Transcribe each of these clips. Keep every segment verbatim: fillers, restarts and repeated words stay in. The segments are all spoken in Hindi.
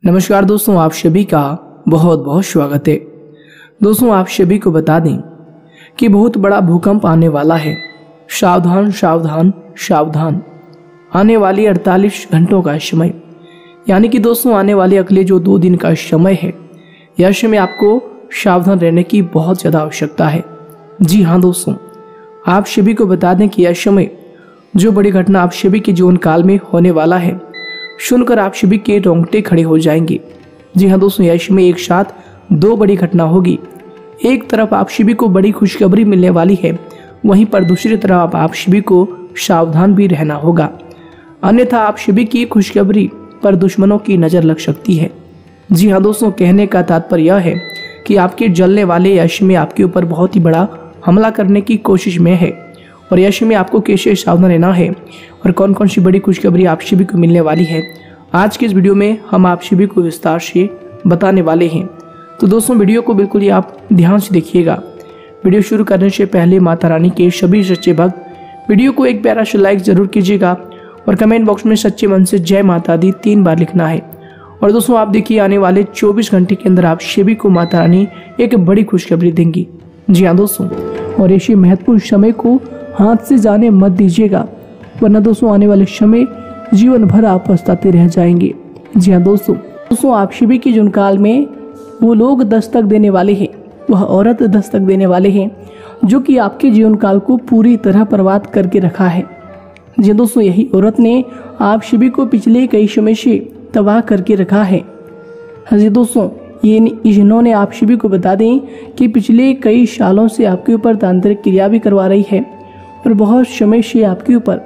नमस्कार दोस्तों, आप सभी का बहुत बहुत स्वागत है। दोस्तों, आप सभी को बता दें कि बहुत बड़ा भूकंप आने वाला है। सावधान सावधान सावधान। आने वाली अड़तालीस घंटों का समय, यानी कि दोस्तों आने वाले अगले जो दो दिन का समय है, यह समय आपको सावधान रहने की बहुत ज़्यादा आवश्यकता है। जी हाँ दोस्तों, आप सभी को बता दें कि यह समय जो बड़ी घटना आप सभी के जीवन काल में होने वाला है, सुनकर आप सभी के रोंगटे खड़े हो जाएंगे। जी हाँ दोस्तों, यश में एक साथ दो बड़ी घटना होगी। एक तरफ आप सभी को बड़ी खुशखबरी मिलने वाली है, वहीं पर दूसरी तरफ आप सभी को सावधान भी रहना होगा, अन्यथा आप सभी की खुशखबरी पर दुश्मनों की नज़र लग सकती है। जी हाँ दोस्तों, कहने का तात्पर्य यह है कि आपके जलने वाले यश में आपके ऊपर बहुत ही बड़ा हमला करने की कोशिश में है, और यश में आपको कैसे सावधान रहना है और कौन कौन सी बड़ी खुशखबरी आप सभी को मिलने वाली है, आज की इस वीडियो में हम आप सभी को विस्तार से बताने वाले हैं। तो दोस्तों, वीडियो को बिल्कुल ही आप ध्यान से देखिएगा। वीडियो शुरू करने से पहले माता रानी के सभी सच्चे भक्त वीडियो को एक प्यारा सा लाइक जरूर कीजिएगा और कमेंट बॉक्स में सच्चे मन से जय माता दी तीन बार लिखना है। और दोस्तों, आप देखिए आने वाले चौबीस घंटे के अंदर आप सभी को माता रानी एक बड़ी खुशखबरी देंगी। जी हाँ दोस्तों, और ऐसे महत्वपूर्ण समय को हाथ से जाने मत दीजिएगा, वरना दोस्तों आने वाले समय जीवन भर आप पछताते रह जाएंगे। जी हाँ दोस्तों दोस्तों आप सभी के जीवन काल में वो लोग दस्तक देने वाले हैं, वह औरत दस्तक देने वाले हैं जो कि आपके जीवन काल को पूरी तरह बर्बाद करके रखा है। जी दोस्तों, यही औरत ने आप सभी को पिछले कई समय से तबाह करके रखा है। हाँ जी दोस्तों, ये इन्होंने आप सभी को बता दें कि पिछले कई सालों से आपके ऊपर तांत्रिक क्रिया भी करवा रही है और बहुत समय से आपके ऊपर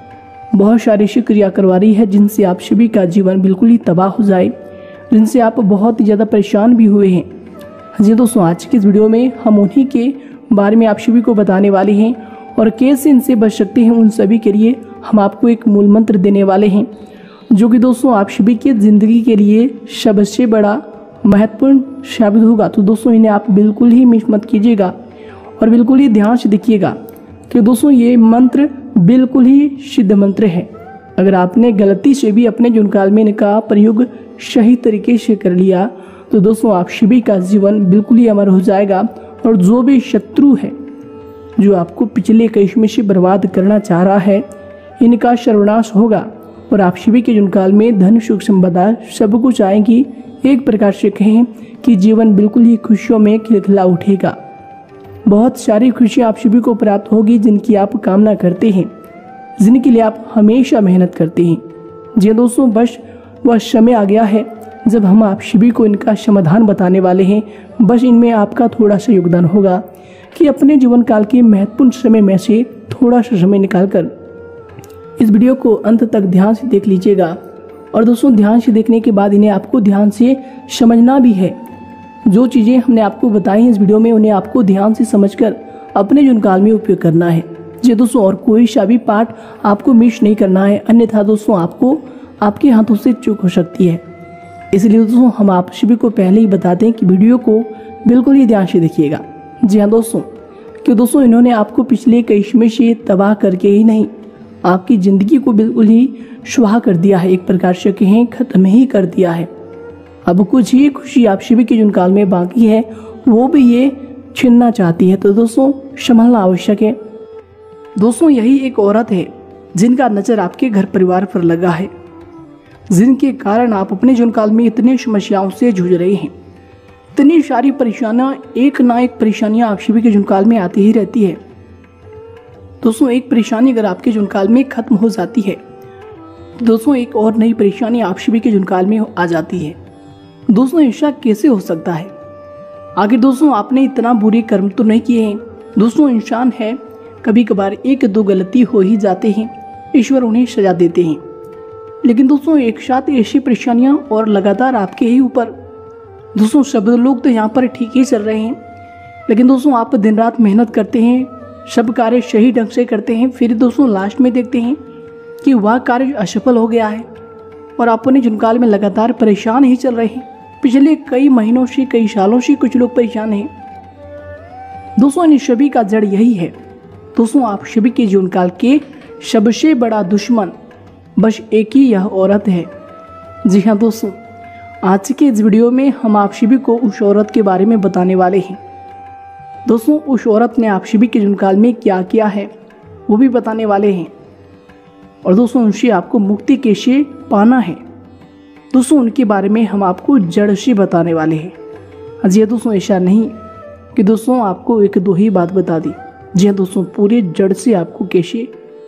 बहुत शारीरिक क्रिया करवा रही है, जिनसे आप सभी का जीवन बिल्कुल ही तबाह हो जाए, जिनसे आप बहुत ही ज़्यादा परेशान भी हुए हैं। जी दोस्तों, आज की इस वीडियो में हम उन्हीं के बारे में आप सभी को बताने वाले हैं और कैसे इनसे बच सकते हैं, उन सभी के लिए हम आपको एक मूल मंत्र देने वाले हैं, जो कि दोस्तों आप सभी की ज़िंदगी के लिए सबसे बड़ा महत्वपूर्ण साबित होगा। तो दोस्तों, इन्हें आप बिल्कुल ही मिस मत कीजिएगा और बिल्कुल ही ध्यान से देखिएगा कि दोस्तों ये मंत्र बिल्कुल ही सिद्ध मंत्र है। अगर आपने गलती से भी अपने जीवन काल में इनका प्रयोग सही तरीके से कर लिया तो दोस्तों आप सभी का जीवन बिल्कुल ही अमर हो जाएगा, और जो भी शत्रु है जो आपको पिछले कई समय से बर्बाद करना चाह रहा है, इनका सर्वनाश होगा और आप सभी के जीवन काल में धन सुख संपदा सब कुछ आएगी। एक प्रकार से कहें कि जीवन बिल्कुल ही खुशियों में खिलखिला उठेगा। बहुत सारी खुशियाँ आप सभी को प्राप्त होगी जिनकी आप कामना करते हैं, जिनके लिए आप हमेशा मेहनत करते हैं। जी दोस्तों, बस वह समय आ गया है जब हम आप सभी को इनका समाधान बताने वाले हैं। बस इनमें आपका थोड़ा सा योगदान होगा कि अपने जीवन काल के महत्वपूर्ण समय में से थोड़ा सा समय निकालकर इस वीडियो को अंत तक ध्यान से देख लीजिएगा। और दोस्तों, ध्यान से देखने के बाद इन्हें आपको ध्यान से समझना भी है। जो चीज़ें हमने आपको बताई हैं इस वीडियो में, उन्हें आपको ध्यान से समझकर अपने जीवन काल में उपयोग करना है। जी दोस्तों, और कोई सा भी पार्ट आपको मिस नहीं करना है, अन्यथा दोस्तों आपको आपके हाथों से चूक हो सकती है। इसलिए दोस्तों हम आप सभी को पहले ही बता दें कि वीडियो को बिल्कुल ही ध्यान से देखिएगा। जी हाँ दोस्तों, कि दोस्तों इन्होंने आपको पिछले कई समय से तबाह करके ही नहीं, आपकी ज़िंदगी को बिल्कुल ही सुहा कर दिया है, एक प्रकार से कहें खत्म ही कर दिया है। अब कुछ ही खुशी आप सभी के जीवन काल में बाकी है, वो भी ये छीनना चाहती है। तो दोस्तों संभलना आवश्यक है। दोस्तों, यही एक औरत है जिनका नज़र आपके घर परिवार पर लगा है, जिनके कारण आप अपने जीवन काल में इतनी समस्याओं से जूझ रहे हैं। इतनी सारी परेशानियां, एक ना एक परेशानियां आप सभी के जीवन काल में आती ही रहती है। दोस्तों, एक परेशानी अगर आपके जीवन काल में खत्म हो जाती है, दोस्तों एक और नई परेशानी आप सभी के जीवन काल में आ जाती है। दोस्तों, ऐसा कैसे हो सकता है? आगे दोस्तों आपने इतना बुरे कर्म तो नहीं किए हैं। दोस्तों, इंसान है, कभी कभार एक दो गलती हो ही जाते हैं, ईश्वर उन्हें सजा देते हैं। लेकिन दोस्तों एक साथ ऐसी परेशानियां और लगातार आपके ही ऊपर, दोस्तों सब लोग तो यहाँ पर ठीक ही चल रहे हैं, लेकिन दोस्तों आप दिन रात मेहनत करते हैं, सब कार्य सही ढंग से करते हैं, फिर दोस्तों लास्ट में देखते हैं कि वह कार्य असफल हो गया है और आप अपने जीवन काल में लगातार परेशान ही चल रहे हैं। पिछले कई महीनों से, कई सालों से कुछ लोग परेशान हैं। दोस्तों इन सभी का जड़ यही है। दोस्तों आप सभी के जीवन काल के सबसे बड़ा दुश्मन बस एक ही यह औरत है। जी हाँ दोस्तों, आज के इस वीडियो में हम आप सभी को उस औरत के बारे में बताने वाले हैं। दोस्तों, उस औरत ने आप सभी के जीवन काल में क्या किया है वो भी बताने वाले हैं। और दोस्तों, उनसे आपको मुक्ति कैसे पाना है, दोस्तों उनके बारे में हम आपको जड़ से बताने वाले हैं। जी दोस्तों, ऐसा नहीं कि दोस्तों आपको एक दो ही बात बता दी। जी हाँ दोस्तों, पूरे जड़ से आपको कैसे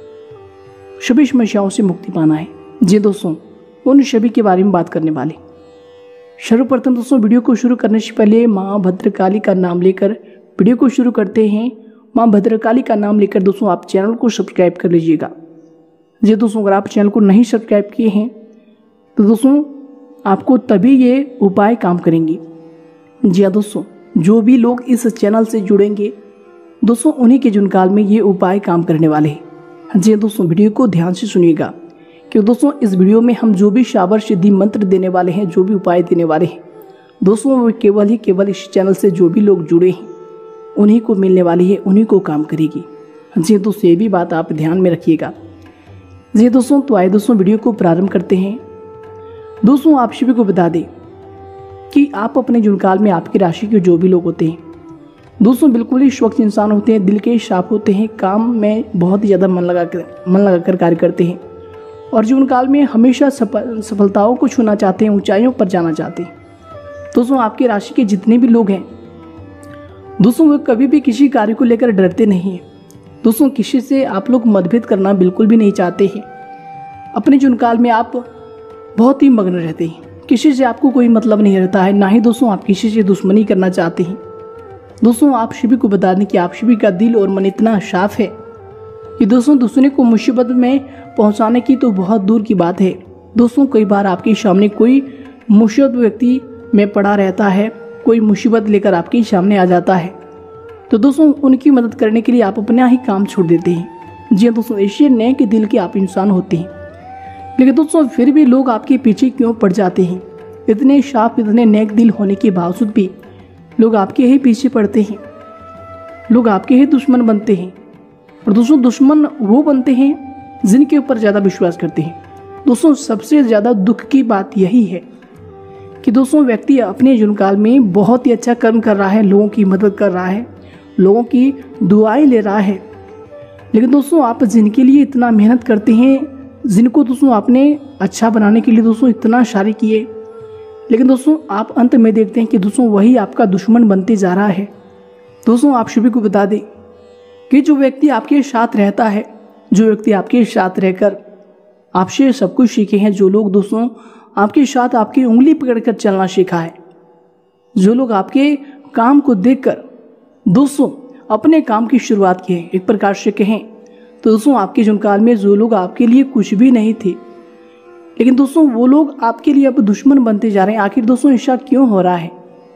सभी समस्याओं से मुक्ति पाना है। जी दोस्तों, उन सभी के बारे में बात करने वाले। सर्वप्रथम दोस्तों, वीडियो को शुरू करने से पहले माँ भद्रकाली का नाम लेकर वीडियो को शुरू करते हैं। माँ भद्रकाली का नाम लेकर दोस्तों आप चैनल को सब्सक्राइब कर लीजिएगा। जी दोस्तों, अगर आप चैनल को नहीं सब्सक्राइब किए हैं तो दोस्तों आपको तभी ये उपाय काम करेंगे। जी हाँ दोस्तों, जो भी लोग इस चैनल से जुड़ेंगे दोस्तों उन्हीं के जीवन काल में ये उपाय काम करने वाले हैं। जी हाँ दोस्तों, वीडियो को ध्यान से सुनिएगा क्योंकि दोस्तों इस वीडियो में हम जो भी शाबर सिद्धि मंत्र देने वाले हैं, जो भी उपाय देने वाले हैं दोस्तों, वो केवल ही केवल इस चैनल से जो भी लोग जुड़े हैं उन्हीं को मिलने वाली है, उन्हीं को काम करेगी। जी दोस्तों, ये भी बात आप ध्यान में रखिएगा। जी दोस्तों, तो आइए दोस्तों वीडियो को प्रारंभ करते हैं। दोस्तों, आप सभी को बता दें कि आप अपने जीवन काल में आपकी राशि के जो भी लोग होते हैं दोस्तों बिल्कुल ही स्वच्छ इंसान होते हैं, दिल के साफ होते हैं, काम में बहुत ही ज़्यादा मन लगा कर मन लगा कर कार्य करते हैं और जीवन काल में हमेशा सफल सफलताओं को छूना चाहते हैं, ऊंचाइयों पर जाना चाहते हैं। दोस्तों, आपकी राशि के जितने भी लोग हैं दोस्तों वो कभी भी किसी कार्य को लेकर डरते नहीं हैं। दोस्तों, किसी से आप लोग मतभेद करना बिल्कुल भी नहीं चाहते हैं। अपने जीवन काल में आप बहुत ही मग्न रहते हैं, किसी से आपको कोई मतलब नहीं रहता है, ना ही दोस्तों आप किसी से दुश्मनी करना चाहते हैं। दोस्तों, आप सभी को बता दें कि आप सभी का दिल और मन इतना साफ है कि दोस्तों दूसरे को मुसीबत में पहुंचाने की तो बहुत दूर की बात है। दोस्तों, कई बार आपके सामने कोई मुसीबत व्यक्ति में पड़ा रहता है, कोई मुसीबत लेकर आपके सामने आ जाता है तो दोस्तों उनकी मदद करने के लिए आप अपना ही काम छोड़ देते हैं। जी दोस्तों, ऐसे नेक के दिल के आप इंसान होते हैं, लेकिन दोस्तों फिर भी लोग आपके पीछे क्यों पड़ जाते हैं? इतने साफ, इतने नेक दिल होने के बावजूद भी लोग आपके ही पीछे पड़ते हैं, लोग आपके ही दुश्मन बनते हैं। और दोस्तों, दुश्मन वो बनते हैं जिनके ऊपर ज़्यादा विश्वास करते हैं। दोस्तों, सबसे ज़्यादा दुख की बात यही है कि दोस्तों व्यक्ति अपने जीवन काल में बहुत ही अच्छा कर्म कर रहा है, लोगों की मदद कर रहा है, लोगों की दुआएं ले रहा है, लेकिन दोस्तों आप जिनके लिए इतना मेहनत करते हैं, जिनको दोस्तों आपने अच्छा बनाने के लिए दोस्तों इतना सारे किए, लेकिन दोस्तों आप अंत में देखते हैं कि दोस्तों वही आपका दुश्मन बनते जा रहा है। दोस्तों, आप सभी को बता दें कि जो व्यक्ति आपके साथ रहता है, जो व्यक्ति आपके साथ रहकर आपसे सब कुछ सीखे हैं, जो लोग दोस्तों आपके साथ आपकी उंगली पकड़कर चलना सीखा है, जो लोग आपके काम को देखकर दोस्तों अपने काम की शुरुआत की है, एक प्रकार से कहें तो दोस्तों आपके जीवन काल में जो लोग आपके लिए कुछ भी नहीं थे, लेकिन दोस्तों वो लोग आपके लिए अब दुश्मन बनते जा रहे हैं। आखिर दोस्तों ऐसा क्यों हो रहा है?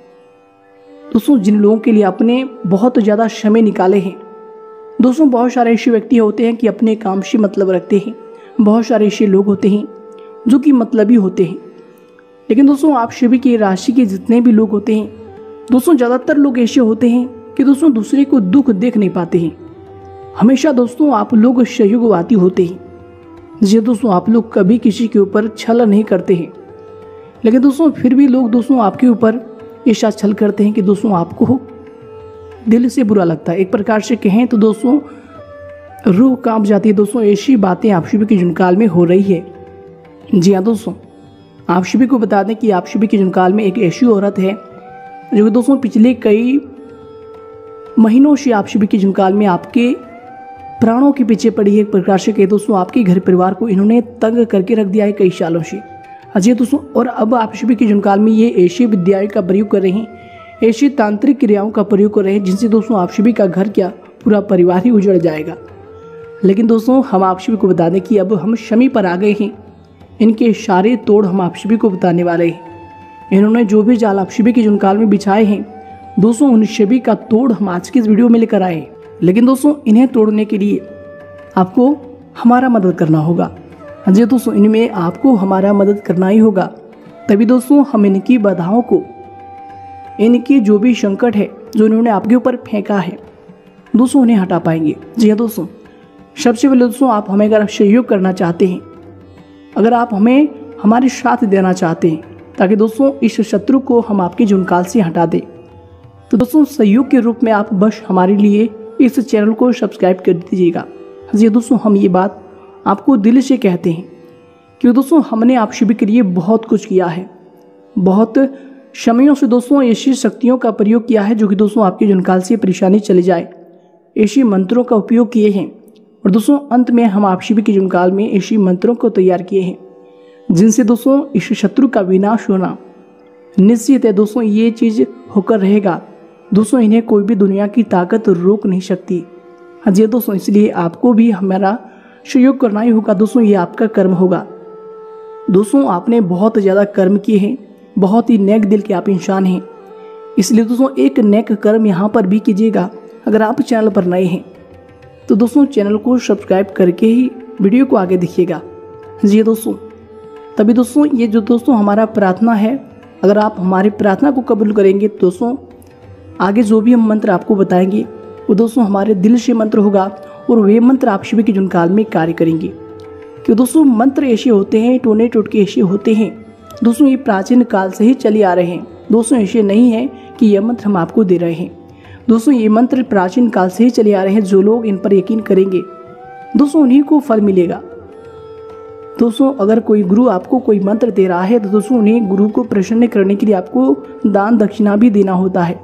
दोस्तों, जिन लोगों के लिए आपने बहुत ज़्यादा समय निकाले हैं दोस्तों, बहुत सारे ऐसे व्यक्ति होते हैं कि अपने काम से मतलब रखते हैं, बहुत सारे ऐसे लोग होते हैं जो कि मतलबी होते हैं, लेकिन दोस्तों आप सभी की राशि के जितने भी लोग होते हैं दोस्तों ज़्यादातर लोग ऐसे होते हैं कि दोस्तों दूसरे को दुख देख नहीं पाते हैं। हमेशा दोस्तों आप लोग सहयोगवादी होते हैं। जी दोस्तों, आप लोग कभी किसी के ऊपर छल नहीं करते हैं, लेकिन दोस्तों फिर भी लोग दोस्तों आपके ऊपर ऐसा छल करते हैं कि दोस्तों आपको दिल से बुरा लगता है। एक प्रकार से कहें तो दोस्तों रूह कांप जाती है। दोस्तों, ऐसी बातें आप सभी के जीवन काल में हो रही है। जी हाँ दोस्तों, आप सभी को बता दें कि आप सभी के जीवन काल में एक ऐसी औरत है जो कि दोस्तों पिछले कई महीनों से आप सभी के जीवन काल में आपके प्राणों के पीछे पड़ी है। एक प्रकार से कहे दोस्तों आपके घर परिवार को इन्होंने तंग करके रख दिया है कई सालों से। अजय दोस्तों, और अब आप सभी के जीवन काल में ये ऐसी विद्याओं का प्रयोग कर रहे हैं, ऐसी तांत्रिक क्रियाओं का प्रयोग कर रहे हैं जिनसे दोस्तों आप सभी का घर क्या पूरा परिवार ही उजड़ जाएगा। लेकिन दोस्तों हम आप सभी को बता दें कि अब हम शमी पर आ गए हैं। इनके सारे तोड़ हम आप सभी को बताने वाले हैं। इन्होंने जो भी जाल आप सभी के जीवन काल में बिछाए हैं दोस्तों उन सभी का तोड़ हम आज की इस वीडियो में लेकर आए हैं। लेकिन दोस्तों इन्हें तोड़ने के लिए आपको हमारा मदद करना होगा। जी दोस्तों, इनमें आपको हमारा मदद करना ही होगा, तभी दोस्तों हम इनकी बाधाओं को, इनकी जो भी संकट है जो इन्होंने आपके ऊपर फेंका है दोस्तों उन्हें हटा पाएंगे। जी हाँ दोस्तों, सबसे पहले दोस्तों आप हमें अगर सहयोग करना चाहते हैं, अगर आप हमें हमारे साथ देना चाहते हैं ताकि दोस्तों इस शत्रु को हम आपके जुनकाल से हटा दें। तो दोस्तों सहयोग के रूप में आप बस हमारे लिए इस चैनल को सब्सक्राइब कर दीजिएगा। जी दोस्तों, हम ये बात आपको दिल से कहते हैं कि दोस्तों हमने आप सभी के लिए बहुत कुछ किया है, बहुत समयों से दोस्तों ऐसी शक्तियों का प्रयोग किया है जो कि दोस्तों आपके जुनकाल से परेशानी चले जाए, ऐसे मंत्रों का उपयोग किए हैं। और दोस्तों अंत में हम आप सभी के जुनकाल में ऐसे मंत्रों को तैयार किए हैं जिनसे दोस्तों इस शत्रु का विनाश होना निश्चित है। दोस्तों ये चीज़ होकर रहेगा। दोस्तों इन्हें कोई भी दुनिया की ताकत रोक नहीं सकती। हाँ जी दोस्तों, इसलिए आपको भी हमारा सहयोग करना ही होगा। दोस्तों ये आपका कर्म होगा। दोस्तों आपने बहुत ज़्यादा कर्म किए हैं, बहुत ही नेक दिल के आप इंसान हैं, इसलिए दोस्तों एक नेक कर्म यहाँ पर भी कीजिएगा। अगर आप चैनल पर नए हैं तो दोस्तों चैनल को सब्सक्राइब करके ही वीडियो को आगे देखिएगा। जी दोस्तों, तभी दोस्तों ये जो दोस्तों हमारा प्रार्थना है, अगर आप हमारी प्रार्थना को कबूल करेंगे तो दोस्तों आगे जो भी हम मंत्र आपको बताएंगे वो दोस्तों हमारे दिल से मंत्र होगा और वे मंत्र आप सभी के जुनकाल में कार्य करेंगे। कि दोस्तों मंत्र ऐसे होते हैं, टोने टोटके ऐसे होते हैं दोस्तों, ये प्राचीन काल से ही चले आ रहे हैं। दोस्तों ऐसे नहीं है कि यह मंत्र हम आपको दे रहे हैं। दोस्तों ये मंत्र प्राचीन काल से ही चले आ रहे हैं। जो लोग इन पर यकीन करेंगे दोस्तों उन्हीं को फल मिलेगा। दोस्तों अगर कोई गुरु आपको कोई मंत्र दे रहा है तो दोस्तों उन्हें गुरु को प्रसन्न करने के लिए आपको दान दक्षिणा भी देना होता है।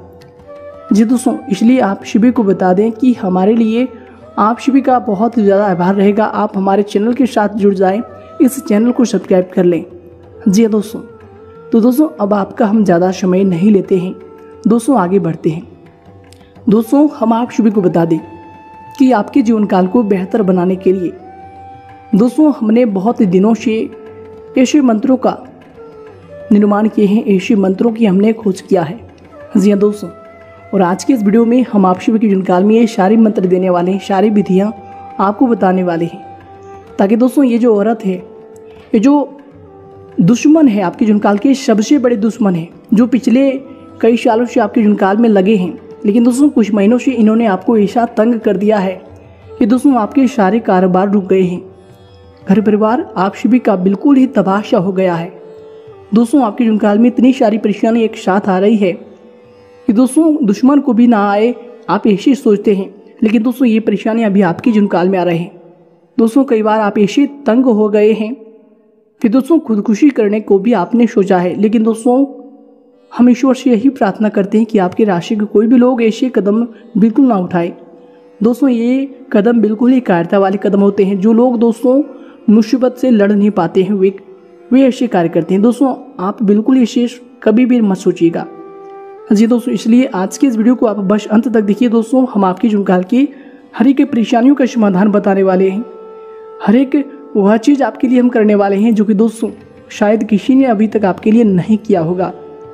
जी दोस्तों, इसलिए आप सभी को बता दें कि हमारे लिए आप सभी का बहुत ज़्यादा आभार रहेगा। आप हमारे चैनल के साथ जुड़ जाएं, इस चैनल को सब्सक्राइब कर लें। जी दोस्तों, तो दोस्तों अब आपका हम ज़्यादा समय नहीं लेते हैं, दोस्तों आगे बढ़ते हैं। दोस्तों हम आप सभी को बता दें कि आपके जीवन काल को बेहतर बनाने के लिए दोस्तों हमने बहुत दिनों से ऐसे मंत्रों का निर्माण किए हैं, ऐसे मंत्रों की हमने खोज किया है। जी हाँ दोस्तों, और आज के इस वीडियो में हम आप सभी के जीवन काल में ये सारे मंत्र देने वाले हैं, सारी विधियाँ आपको बताने वाले हैं, ताकि दोस्तों ये जो औरत है, ये जो दुश्मन है आपके जीवन काल के सबसे बड़े दुश्मन है, जो पिछले कई सालों से आपके जीवन काल में लगे हैं, लेकिन दोस्तों कुछ महीनों से इन्होंने आपको ऐसा तंग कर दिया है कि दोस्तों आपके सारे कारोबार रुक गए हैं, घर परिवार आप सभी का बिल्कुल ही तबाशा हो गया है। दोस्तों आपके जीवन काल में इतनी सारी परेशानी एक साथ आ रही है कि दोस्तों दुश्मन को भी ना आए, आप ऐसे सोचते हैं, लेकिन दोस्तों ये परेशानी अभी आपके जीवन काल में आ रहे हैं। दोस्तों कई बार आप ऐसे तंग हो गए हैं कि दोस्तों खुदकुशी करने को भी आपने सोचा है, लेकिन दोस्तों हम ईश्वर से यही प्रार्थना करते हैं कि आपके राशि के कोई भी लोग ऐसे कदम बिल्कुल ना उठाए। दोस्तों ये कदम बिल्कुल ही कायरता वाले कदम होते हैं। जो लोग दोस्तों मुसीबत से लड़ नहीं पाते हैं वे वे ऐसे कार्य करते हैं। दोस्तों आप बिल्कुल ऐसे कभी भी मत सोचिएगा। जी दोस्तों, इसलिए आज की इस वीडियो को आप बस अंत तक देखिए। दोस्तों हम आपकी जुनकाल की हर एक परेशानियों का समाधान बताने वाले हैं। हर एक वह चीज़ आपके लिए हम करने वाले हैं जो कि दोस्तों शायद किसी ने अभी तक आपके लिए नहीं किया होगा।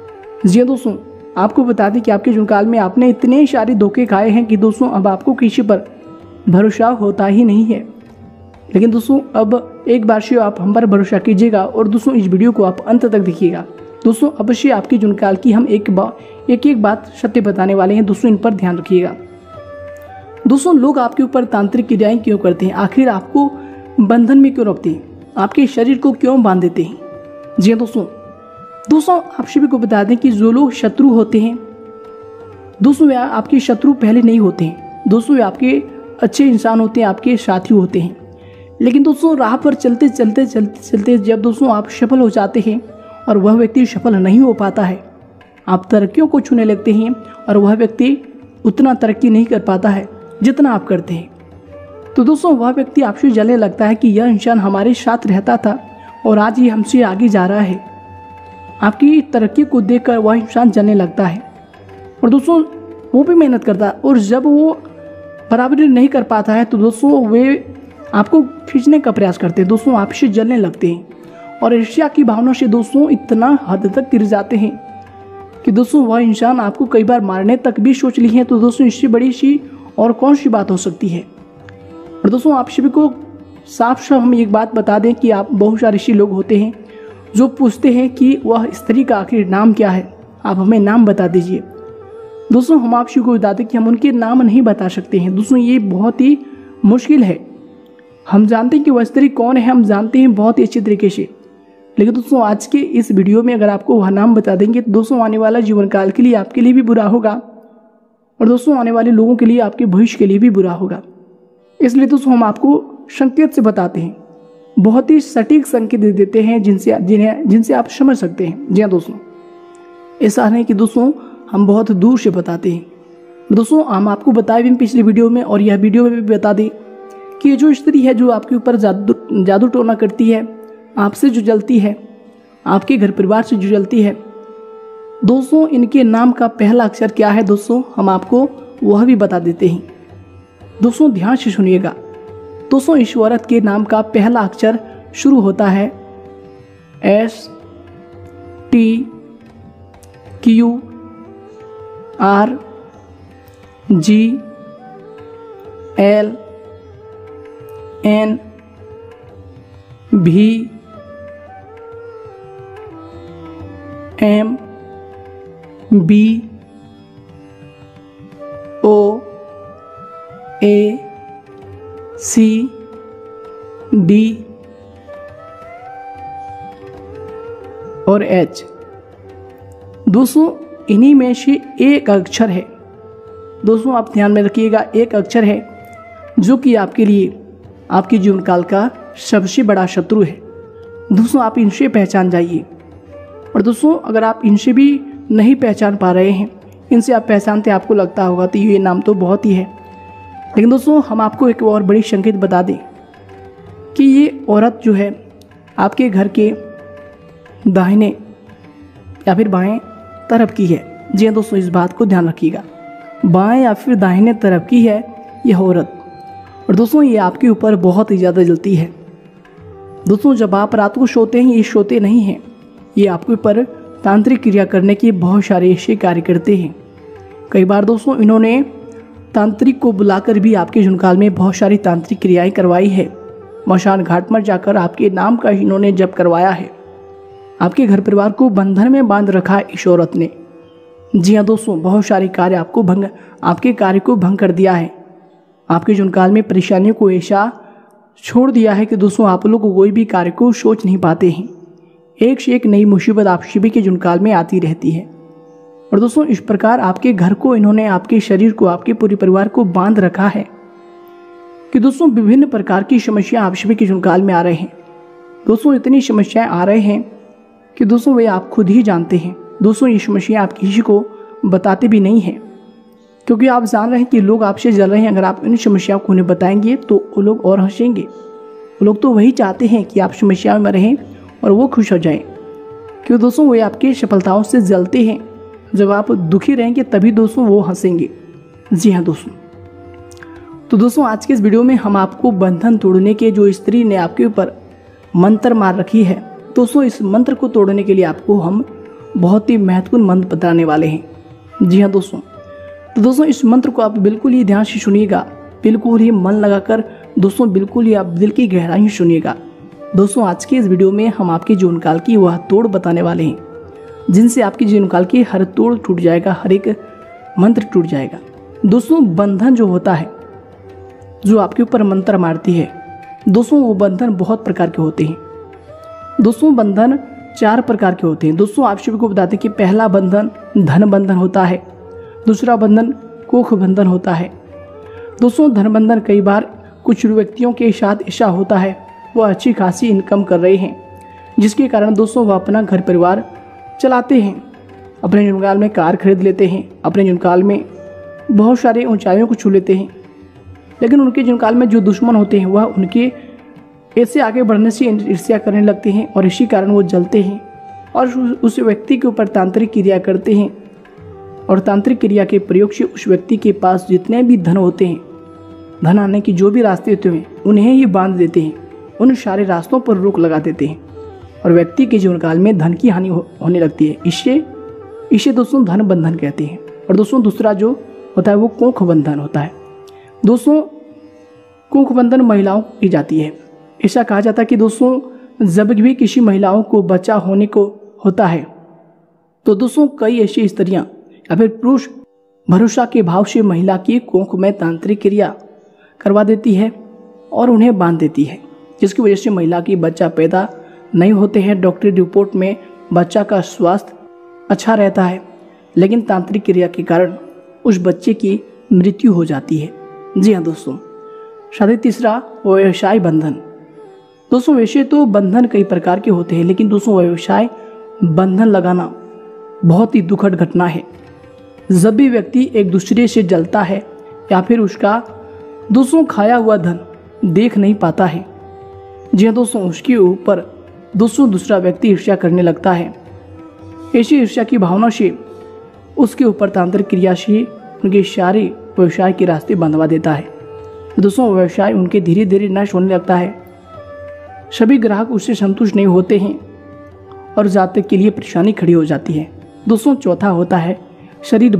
जी दोस्तों, आपको बता दें कि आपके जुनकाल में आपने इतने सारे धोखे खाए हैं कि दोस्तों अब आपको किसी पर भरोसा होता ही नहीं है। लेकिन दोस्तों अब एक बार से आप हम पर भरोसा कीजिएगा और दोस्तों इस वीडियो को आप अंत तक देखिएगा। दोस्तों अवश्य आपकी जुनकाल की हम एक बा एक एक बात सत्य बताने वाले हैं। दोस्तों इन पर ध्यान रखिएगा। दोस्तों लोग आपके ऊपर तांत्रिक क्रियाएं क्यों करते हैं, आखिर आपको बंधन में क्यों रखते हैं, आपके शरीर को क्यों बांध देते हैं? जी दोस्तों दोस्तों आप सभी को बता दें कि जो लोग शत्रु होते हैं दोस्तों वे आपके शत्रु पहले नहीं होते हैं। दोस्तों वे आपके अच्छे इंसान होते हैं, आपके साथी होते हैं। लेकिन दोस्तों राह पर चलते चलते चलते चलते जब दोस्तों आप सफल हो जाते हैं और वह व्यक्ति सफल नहीं हो पाता है, आप तरक्कियों को छूने लगते हैं और वह व्यक्ति उतना तरक्की नहीं कर पाता है जितना आप करते हैं, तो दोस्तों वह व्यक्ति आपसे जलने लगता है कि यह इंसान हमारे साथ रहता था और आज ये हमसे आगे जा रहा है। आपकी तरक्की को देखकर वह इंसान जलने लगता है और दोस्तों वो भी मेहनत करता है, और जब वो बराबरी नहीं कर पाता है तो दोस्तों वे आपको खींचने का प्रयास करते हैं। दोस्तों आपसे जलने लगते हैं और ईर्ष्या की भावना से दोस्तों इतना हद तक गिर जाते हैं कि दोस्तों वह इंसान आपको कई बार मारने तक भी सोच ली है। तो दोस्तों इससे बड़ी सी और कौन सी बात हो सकती है। और दोस्तों आप सभी को साफ साफ हम एक बात बता दें कि आप बहुत सारे ऐसे लोग होते हैं जो पूछते हैं कि वह स्त्री का आखिर नाम क्या है, आप हमें नाम बता दीजिए। दोस्तों हम आप सभी को बता दें कि हम उनके नाम नहीं बता सकते हैं। दोस्तों ये बहुत ही मुश्किल है। हम जानते हैं कि वह स्त्री कौन है, हम जानते हैं बहुत ही अच्छे तरीके से, लेकिन दोस्तों आज के इस वीडियो में अगर आपको वह नाम बता देंगे तो दोस्तों आने वाला जीवन काल के लिए आपके लिए भी बुरा होगा और दोस्तों आने वाले लोगों के लिए आपके भविष्य के लिए भी बुरा होगा। इसलिए दोस्तों हम आपको संकेत से बताते हैं, बहुत ही सटीक संकेत दे देते हैं जिनसे जिन्हें जिनसे आप समझ सकते हैं। जी हाँ दोस्तों, ऐसा नहीं कि दोस्तों हम बहुत दूर से बताते हैं। दोस्तों हम आपको बताए भी पिछले वीडियो में और यह वीडियो में भी बता दें कि ये जो स्त्री है जो आपके ऊपर जादू जादू टोना करती है, आपसे जो जलती है, आपके घर परिवार से जो जलती है, दोस्तों इनके नाम का पहला अक्षर क्या है दोस्तों हम आपको वह भी बता देते हैं। दोस्तों ध्यान से सुनिएगा। दोस्तों इस औरत के नाम का पहला अक्षर शुरू होता है S T Q R G L N भी M B O A C D और एच। दोस्तों इन्हीं में से एक अक्षर है, दोस्तों आप ध्यान में रखिएगा, एक अक्षर है जो कि आपके लिए आपके जीवन काल का सबसे बड़ा शत्रु है। दोस्तों आप इनसे पहचान जाइए। और दोस्तों अगर आप इनसे भी नहीं पहचान पा रहे हैं, इनसे आप पहचानते आपको लगता होगा तो ये नाम तो बहुत ही है, लेकिन दोस्तों हम आपको एक और बड़ी संकेत बता दें कि ये औरत जो है आपके घर के दाहिने या फिर बाएं तरफ की है। जी हाँ दोस्तों, इस बात को ध्यान रखिएगा, बाएं या फिर दाहिने तरफ की है यह औरत। और दोस्तों ये आपके ऊपर बहुत ही ज़्यादा जलती है। दोस्तों जब आप रात को सोते हैं, ये सोते नहीं हैं, ये आपके ऊपर तांत्रिक क्रिया करने के बहुत सारे ऐसे कार्य करते हैं। कई बार दोस्तों इन्होंने तांत्रिक को बुलाकर भी आपके जीवनकाल में बहुत सारी तांत्रिक क्रियाएं करवाई है। मशान घाट पर जाकर आपके नाम का इन्होंने जप करवाया है। आपके घर परिवार को बंधन में बांध रखा है इस औरत ने। जी हाँ दोस्तों, बहुत सारे कार्य आपको भंग आपके कार्य को भंग कर दिया है। आपके जीवनकाल में परेशानियों को ऐसा छोड़ दिया है कि दोस्तों आप लोग कोई भी कार्य को सोच नहीं पाते हैं। एक से एक नई मुसीबत आप सभी के जीवनकाल में आती रहती है। और दोस्तों इस प्रकार आपके घर को इन्होंने, आपके शरीर को, आपके पूरे परिवार को बांध रखा है कि दोस्तों विभिन्न प्रकार की समस्या आप सभी के जीवनकाल में आ रहे हैं। दोस्तों इतनी समस्याएं आ रहे हैं कि दोस्तों वे आप खुद ही जानते हैं। दोस्तों ये समस्या आप किसी को बताते भी नहीं हैं, क्योंकि आप जान रहे हैं कि लोग आपसे जल रहे हैं। अगर आप इन समस्याओं को उन्हें बताएंगे तो वो लोग और हंसेंगे। वो लोग तो वही चाहते हैं कि आप समस्याओं में रहें और वो खुश हो जाएं, क्योंकि दोस्तों वे आपकी सफलताओं से जलते हैं। जब आप दुखी रहेंगे तभी दोस्तों वो हंसेंगे। जी हाँ दोस्तों, तो दोस्तों आज के इस वीडियो में हम आपको बंधन तोड़ने के जो स्त्री ने आपके ऊपर मंत्र मार रखी है, दोस्तों इस मंत्र को तोड़ने के लिए आपको हम बहुत ही महत्वपूर्ण मंत्र बताने वाले हैं। जी हाँ दोस्तों, तो दोस्तों इस मंत्र को आप बिल्कुल ही ध्यान से सुनिएगा, बिल्कुल ही मन लगाकर दोस्तों बिल्कुल ही आप दिल की गहराई से सुनिएगा। दोस्तों आज के इस वीडियो में हम आपके जीवन काल की वह तोड़ बताने वाले हैं जिनसे आपके जीवन काल की हर तोड़ टूट जाएगा, हर एक मंत्र टूट जाएगा। दोस्तों बंधन जो होता है, जो आपके ऊपर मंत्र मारती है, दोस्तों वो बंधन बहुत प्रकार के होते हैं। दोस्तों बंधन चार प्रकार के होते हैं। दोस्तों आप सभी को बताते हैं कि पहला बंधन धन बंधन होता है, दूसरा बंधन कोख बंधन होता है। दोस्तों धन बंधन कई बार कुछ व्यक्तियों के साथ ऐसा होता है, वो अच्छी खासी इनकम कर रहे हैं, जिसके कारण दोस्तों वह अपना घर परिवार चलाते हैं, अपने जीवनकाल में कार खरीद लेते हैं, अपने जीवनकाल में बहुत सारे ऊंचाइयों को छू लेते हैं। लेकिन उनके जीवनकाल में जो दुश्मन होते हैं वह उनके ऐसे आगे बढ़ने से ईर्ष्या करने लगते हैं और इसी कारण वो जलते हैं और उस व्यक्ति के ऊपर तांत्रिक क्रिया करते हैं। और तांत्रिक क्रिया के प्रयोग से उस व्यक्ति के पास जितने भी धन होते हैं, धन आने की जो भी रास्ते होते हैं, उन्हें ही बांध देते हैं, उन सारे रास्तों पर रोक लगा देते हैं और व्यक्ति के जीवन काल में धन की हानि हो, होने लगती है। इससे इसे दोस्तों धन बंधन कहते हैं। और दोस्तों दूसरा जो होता है वो कोख बंधन होता है। दोस्तों कोख बंधन महिलाओं की जाती है। ऐसा कहा जाता है कि दोस्तों जब भी किसी महिलाओं को बच्चा होने को होता है तो दोस्तों कई ऐसी स्त्रियां या फिर पुरुष भरोसा के भाव से महिला की कोख में तांत्रिक क्रिया करवा देती है और उन्हें बांध देती है, जिसकी वजह से महिला की बच्चा पैदा नहीं होते हैं, डॉक्टरी रिपोर्ट में बच्चा का स्वास्थ्य अच्छा रहता है, लेकिन तांत्रिक क्रिया के कारण उस बच्चे की मृत्यु हो जाती है। जी हाँ दोस्तों। साथ ही तीसरा, व्यवसाय बंधन। दोस्तों वैसे तो बंधन कई प्रकार के होते हैं, लेकिन दोस्तों व्यवसाय बंधन लगाना बहुत ही दुखद घटना है। जब भी व्यक्ति एक दूसरे से जलता है या फिर उसका दोस्तों खाया हुआ धन देख नहीं पाता है, जी हाँ दोस्तों, उसके ऊपर दोस्तों दूसरा व्यक्ति ईर्ष्या करने लगता है। ऐसी ईर्ष्या की भावना से उसके ऊपर तांत्रिक क्रिया से उनके सारे व्यवसाय के रास्ते बंधवा देता है। दोस्तों व्यवसाय उनके धीरे धीरे नष्ट होने लगता है। सभी ग्राहक उससे संतुष्ट नहीं होते हैं और जातक के लिए परेशानी खड़ी हो जाती है। दोस्तों चौथा होता है शरीर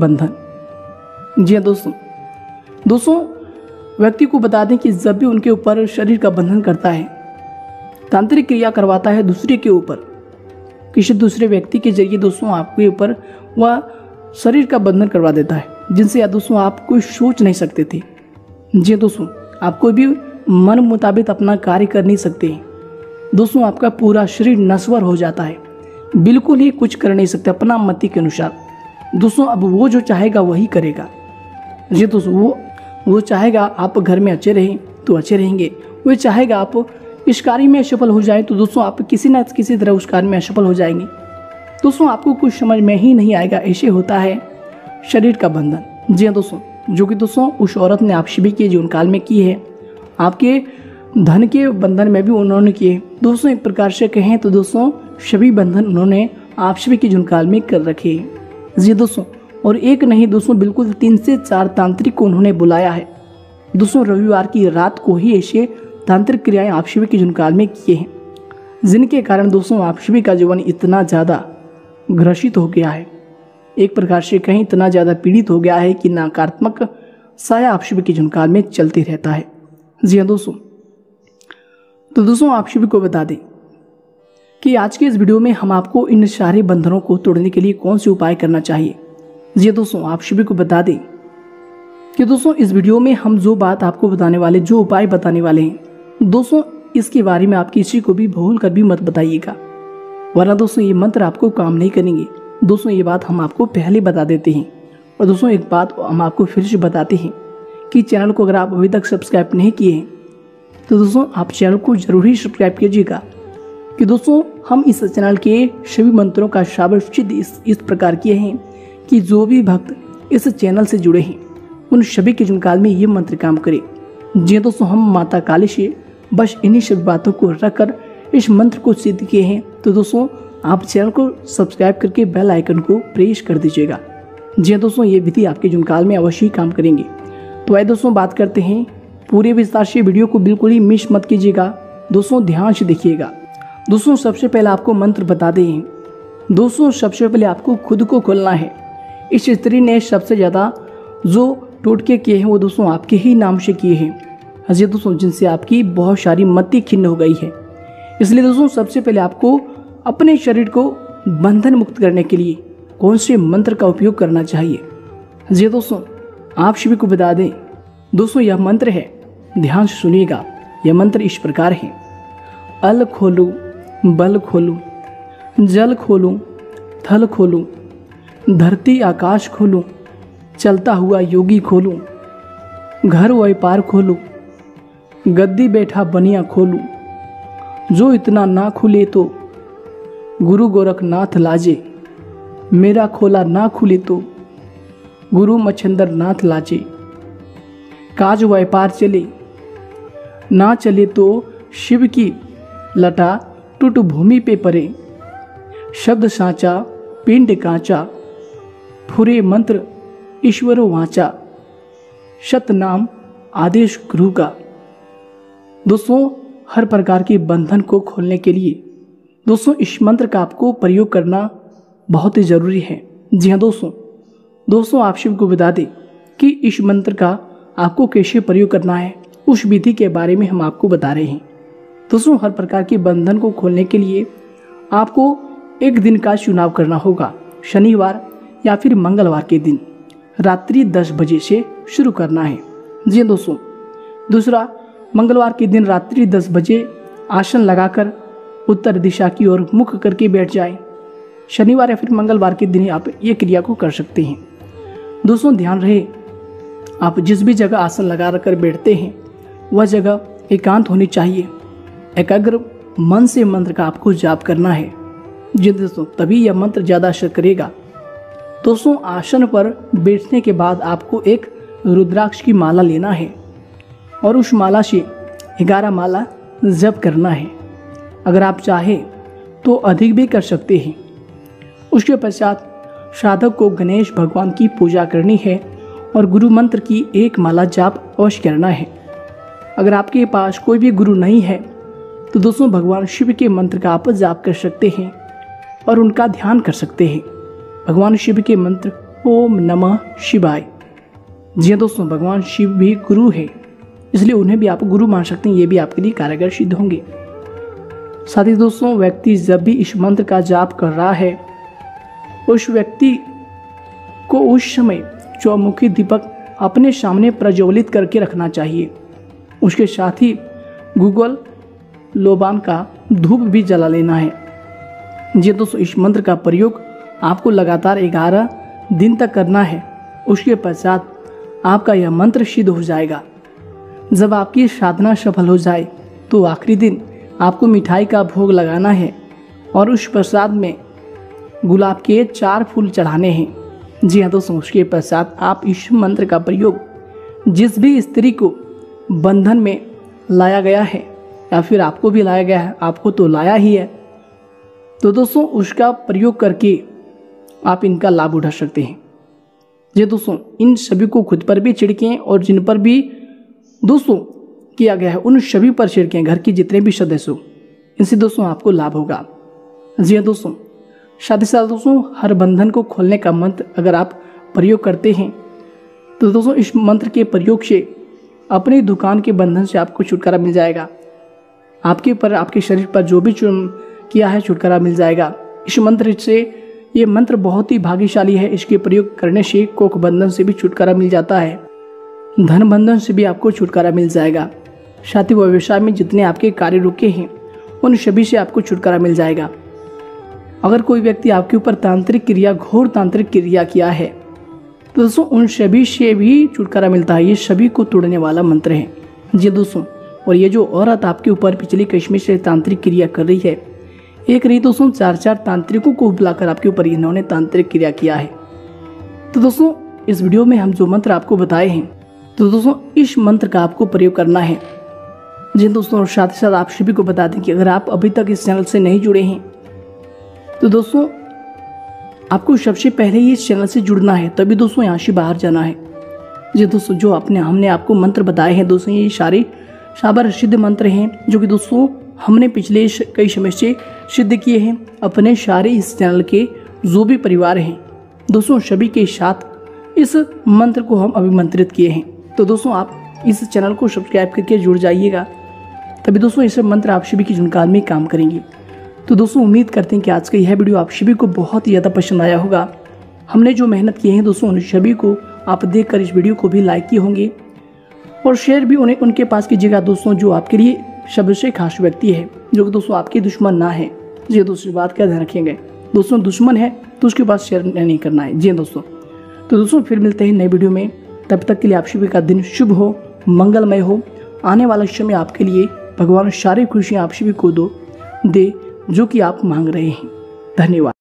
बंधन। जी हाँ दोस्तों। दोस्तों व्यक्ति को बता दें कि जब भी उनके ऊपर शरीर का बंधन करता है, तांत्रिक क्रिया करवाता है दूसरे के ऊपर, किसी दूसरे व्यक्ति के जरिए दोस्तों आपके ऊपर वह शरीर का बंधन करवा देता है, जिनसे दोस्तों आप कोई सोच नहीं सकते थे। जी दोस्तों, आप कोई भी मन मुताबिक अपना कार्य कर नहीं सकते हैं। दोस्तों आपका पूरा शरीर नश्वर हो जाता है, बिल्कुल ही कुछ कर नहीं सकते अपना मति के अनुसार। दोस्तों अब वो जो चाहेगा वही करेगा। जी दोस्तों, वो वो चाहेगा आप घर में अच्छे रहें तो अच्छे रहेंगे, वो चाहेगा आप इस कार्य में असफल हो जाए तो दोस्तों आप किसी न किसी तरह उस कार्य में असफल हो जाएंगे। दोस्तों आपको कुछ समझ में ही नहीं आएगा। ऐसे होता है शरीर का बंधन। जी हाँ दोस्तों, जो कि दोस्तों उस औरत ने आपशिवी के जीवन काल में की है, आपके धन के बंधन में भी उन्होंने किए। दोस्तों एक प्रकार से कहें तो दोस्तों सभी बंधन उन्होंने आपशिवी के जीवन काल में कर रखे हैं। जी दोस्तों, और एक नहीं दोस्तों बिल्कुल तीन से चार तांत्रिक को उन्होंने बुलाया है। दोस्तों रविवार की रात को ही ऐसे तांत्रिक क्रियाएं आपशिवी के जीवन काल में किए हैं, जिनके कारण दोस्तों आपशिवी का जीवन इतना ज़्यादा ग्रसित हो गया है, एक प्रकार से कहीं इतना ज़्यादा पीड़ित हो गया है कि नकारात्मक साया आपशिवी के जीवन काल में चलते रहता है। जी हाँ दोस्तों। तो दोस्तों आपशिवी को बता दें कि आज के इस वीडियो में हम आपको इन सारे बंधनों को तोड़ने के लिए कौन से उपाय करना चाहिए। जी दोस्तों, आपशिवी को बता दें कि दोस्तों इस वीडियो में हम जो बात आपको बताने वाले, जो उपाय बताने वाले हैं, दोस्तों इसके बारे में आप किसी को भी भूल कर भी मत बताइएगा, वरना दोस्तों ये मंत्र आपको काम नहीं करेंगे। दोस्तों ये बात हम आपको पहले बता देते हैं। और दोस्तों एक बात हम आपको फिर से बताते हैं कि चैनल को अगर आप अभी तक सब्सक्राइब नहीं किए हैं तो दोस्तों आप चैनल को जरूर ही सब्सक्राइब कीजिएगा, कि दोस्तों हम इस चैनल के सभी मंत्रों का शाबरचित इस, इस प्रकार किए हैं कि जो भी भक्त इस चैनल से जुड़े हैं उन सभी के जीवन काल में ये मंत्र काम करे। जी दोस्तों, हम माता काली से बस इन्हीं सभी बातों को रखकर इस मंत्र को सिद्ध किए हैं। तो दोस्तों आप चैनल को सब्सक्राइब करके बेल आइकन को प्रेस कर दीजिएगा। जी दोस्तों, ये विधि आपके जीवन काल में अवश्य ही काम करेंगे। तो आइए दोस्तों बात करते हैं पूरे विस्तार से, वीडियो को बिल्कुल ही मिस मत कीजिएगा। दोस्तों ध्यान से देखिएगा। दोस्तों सबसे पहले आपको मंत्र बता दें। दोस्तों सबसे पहले आपको खुद को खोलना है। इस स्त्री ने सबसे ज़्यादा जो टोटके किए हैं वो दोस्तों आपके ही नाम से किए हैं। जी दोस्तों, जिनसे आपकी बहुत सारी मति खिन्न हो गई है। इसलिए दोस्तों सबसे पहले आपको अपने शरीर को बंधन मुक्त करने के लिए कौन से मंत्र का उपयोग करना चाहिए। जी दोस्तों, आप सभी को बता दें दोस्तों यह मंत्र है, ध्यान से सुनिएगा। यह मंत्र इस प्रकार है। अल खोलू, बल खोलू, जल खोलू, थल खोलू, धरती आकाश खोलू, चलता हुआ योगी खोलू, घर व्यापार खोलू, गद्दी बैठा बनिया खोलू, जो इतना ना खुले तो गुरु गोरखनाथ लाजे, मेरा खोला ना खुले तो गुरु मच्छंदर नाथ लाजे, काज व्यापार चले ना चले तो शिव की लटा टूट भूमि पे परे, शब्द साचा पिंड कांचा, फुरे मंत्र ईश्वरो वाचा, शतनाम आदेश गुरु का। दोस्तों हर प्रकार के बंधन को खोलने के लिए दोस्तों इस मंत्र का आपको प्रयोग करना बहुत ही ज़रूरी है। जी हाँ दोस्तों, दोस्तों आप शिव को बता दें कि इस मंत्र का आपको कैसे प्रयोग करना है, उस विधि के बारे में हम आपको बता रहे हैं। दोस्तों हर प्रकार के बंधन को खोलने के लिए आपको एक दिन का चुनाव करना होगा। शनिवार या फिर मंगलवार के दिन रात्रि दस बजे से शुरू करना है। जी दोस्तों, दूसरा मंगलवार के दिन रात्रि दस बजे आसन लगाकर उत्तर दिशा की ओर मुख करके बैठ जाएं। शनिवार या फिर मंगलवार के दिन आप ये क्रिया को कर सकते हैं। दोस्तों ध्यान रहे, आप जिस भी जगह आसन लगा कर बैठते हैं वह जगह एकांत होनी चाहिए। एकाग्र मन से मंत्र का आपको जाप करना है जी दोस्तों, तभी यह मंत्र ज़्यादा असर करेगा। दोस्तों आसन पर बैठने के बाद आपको एक रुद्राक्ष की माला लेना है और उस माला से ग्यारह माला जप करना है। अगर आप चाहें तो अधिक भी कर सकते हैं। उसके पश्चात साधक को गणेश भगवान की पूजा करनी है और गुरु मंत्र की एक माला जाप अवश्य करना है। अगर आपके पास कोई भी गुरु नहीं है तो दोस्तों भगवान शिव के मंत्र का आप जाप कर सकते हैं और उनका ध्यान कर सकते हैं। भगवान शिव के मंत्र ओम नमः शिवाय। जी दोस्तों, भगवान शिव भी गुरु है, इसलिए उन्हें भी आप गुरु मान सकते हैं। ये भी आपके लिए कारगर सिद्ध होंगे। साथ ही दोस्तों व्यक्ति जब भी इस मंत्र का जाप कर रहा है उस व्यक्ति को उस समय चौमुखी दीपक अपने सामने प्रज्वलित करके रखना चाहिए। उसके साथ ही गूगल लोबान का धूप भी जला लेना है। जी दोस्तों, इस मंत्र का प्रयोग आपको लगातार ग्यारह दिन तक करना है। उसके पश्चात आपका यह मंत्र सिद्ध हो जाएगा। जब आपकी साधना सफल हो जाए तो आखिरी दिन आपको मिठाई का भोग लगाना है और उस प्रसाद में गुलाब के चार फूल चढ़ाने हैं। जी हाँ दोस्तों, उसके पश्चात आप इस मंत्र का प्रयोग जिस भी स्त्री को बंधन में लाया गया है या फिर आपको भी लाया गया है, आपको तो लाया ही है, तो दोस्तों उसका प्रयोग करके आप इनका लाभ उठा सकते हैं। जी दोस्तों, इन सभी को खुद पर भी छिड़कें और जिन पर भी दोस्तों किया गया है उन सभी पर छिड़कें। घर के जितने भी सदस्य हो, इनसे दोस्तों आपको लाभ होगा। जी हाँ दोस्तों, साथ ही साथ दोस्तों हर बंधन को खोलने का मंत्र अगर आप प्रयोग करते हैं तो दोस्तों इस मंत्र के प्रयोग से अपनी दुकान के बंधन से आपको छुटकारा मिल जाएगा। आपके पर आपके शरीर पर जो भी चुन किया है छुटकारा मिल जाएगा। इस मंत्र से ये मंत्र बहुत ही भाग्यशाली है। इसके प्रयोग करने से कोख बंधन से भी छुटकारा मिल जाता है, धन बंधन से भी आपको छुटकारा मिल जाएगा। साथ ही व्यवसाय में जितने आपके कार्य रुके हैं उन सभी से आपको छुटकारा मिल जाएगा। अगर कोई व्यक्ति आपके ऊपर तांत्रिक क्रिया घोर तांत्रिक क्रिया किया है तो दोस्तों उन सभी से भी छुटकारा मिलता है। ये सभी को तोड़ने वाला मंत्र है जी दोस्तों। और ये जो औरत आपके ऊपर पिछली कश्मीर से तांत्रिक क्रिया कर रही है, एक रही दोस्तों चार चार तांत्रिकों को बुलाकर आपके ऊपर इन्होंने तांत्रिक क्रिया किया है। तो दोस्तों इस वीडियो में हम जो मंत्र आपको बताए हैं तो दोस्तों इस मंत्र का आपको प्रयोग करना है। जी दोस्तों, साथ ही साथ आप सभी को बता दें कि अगर आप अभी तक इस चैनल से नहीं जुड़े हैं तो दोस्तों आपको सबसे पहले ही इस चैनल से जुड़ना है, तभी दोस्तों यहाँ से बाहर जाना है। जी दोस्तों, जो आपने हमने आपको मंत्र बताए हैं दोस्तों ये सारे साबर सिद्ध मंत्र हैं जो कि दोस्तों हमने पिछले कई समय से सिद्ध किए हैं अपने सारे इस चैनल के जो भी परिवार हैं दोस्तों सभी के साथ इस मंत्र को हम अभिमंत्रित किए हैं। तो दोस्तों आप इस चैनल को सब्सक्राइब करके जुड़ जाइएगा, तभी दोस्तों इस मंत्र आप सभी की जानकारी में काम करेंगे। तो दोस्तों उम्मीद करते हैं कि आज का यह वीडियो आप सभी को बहुत ही ज़्यादा पसंद आया होगा। हमने जो मेहनत की है दोस्तों उन सभी को आप देखकर इस वीडियो को भी लाइक किए होंगे और शेयर भी उन्हें उनके पास कीजिएगा दोस्तों जो आपके लिए सबसे खास व्यक्ति है, जो कि दोस्तों आपके दुश्मन ना है। जी दूसरी बात का ध्यान रखेंगे दोस्तों, दुश्मन है तो उसके पास शेयर नहीं करना है। जी दोस्तों, तो दोस्तों फिर मिलते हैं नए वीडियो में, तब तक के लिए आप सभी का दिन शुभ हो, मंगलमय हो। आने वाला समय आपके लिए भगवान सारी खुशियाँ आप सभी को दो दे जो कि आप मांग रहे हैं। धन्यवाद।